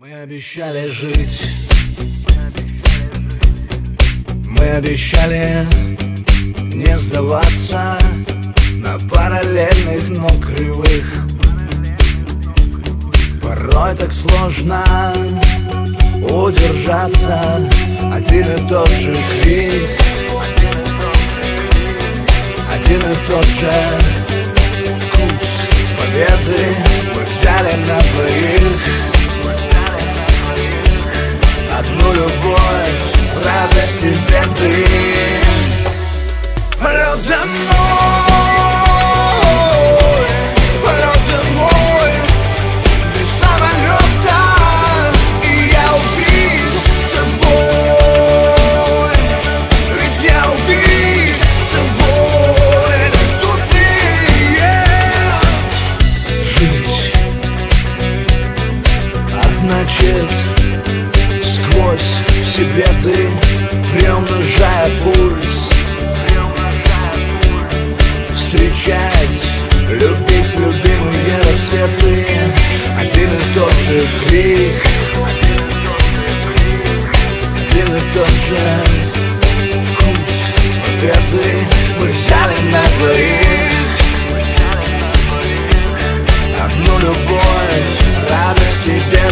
Мы обещали жить, мы обещали не сдаваться на параллельных, но кривых. Порой так сложно удержаться, один и тот же крик, один и тот же вкус победы мы взяли на двоих. Одну любовь, радость и беды. Полет домой, полет домой, без самолета, и я убит тобой. Ведь я убит тобой, тут ты, жить, а значит сквозь все беды, приумножая пульс, встречать, любить любимые рассветы, один и тот же крик, один и тот же вкус победы мы взяли на двоих. Одну любовь, радость и беды.